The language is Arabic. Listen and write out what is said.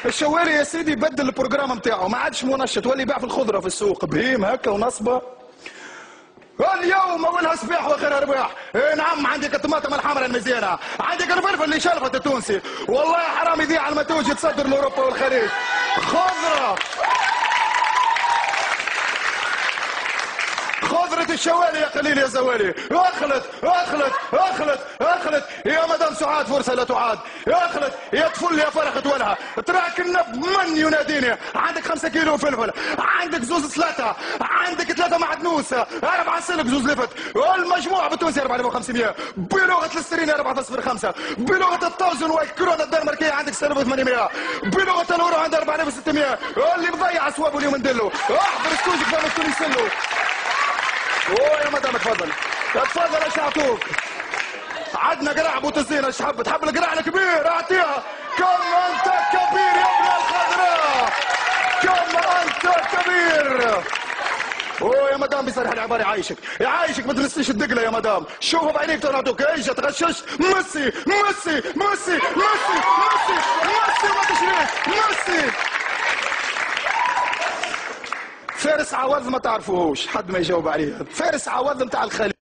الشوالي يا سيدي بدل البروجرام نتاعو، ما عادش منشط، ولي يبيع في الخضره في السوق بهيم هكا ونصبه. اليوم اولها صباح واخرها رباح. اي نعم، عندك الطماطم الحمراء المزيانه، عندك الفلفل اللي شلفت التونسي، والله حرام يضيع على المنتوج يتصدر لاوروبا والخليج. خضره خضرة الشوالي يا قليل يا زوالي. اخلط اخلط اخلط اخلط يا مدام سعاد، فرصة لا تعاد. اخلط يا طفل يا فرخة ولها، تراك النب من يناديني. عندك 5 كيلو فلفل، عندك زوز سلطة، عندك 3 معدنوس، 4 سلق زوز لفت. المجموع بالتونسي 4500 بلغة الاستريني 4.05، بلغة الطوزن والكورونا الدنماركية عندك 6800، بلغة الأورو عندها 4600. اللي مضيع أسوابه اليوم ندلو. احضر ستوجك فما تكون يسلو. اوه يا مدام تفضل تفضل يا شعطوك. عندنا قرع بوتزين، ايش تحب القرع الكبير اعطيها. كم انت كبير يا ابن الخضراء، كم انت كبير. اوه يا مدام بيصرح العبارة يعايشك ما تنسيش الدقلة يا مدام. شوفوا بعينيك تنعطوك ايش تغشش. ميسي ميسي ميسي ميسي ميسي ميسي ما تشريك ميسي. فارس عوض ما تعرفوهوش، حد ما يجاوب عليها. فارس عوض متاع الخليج.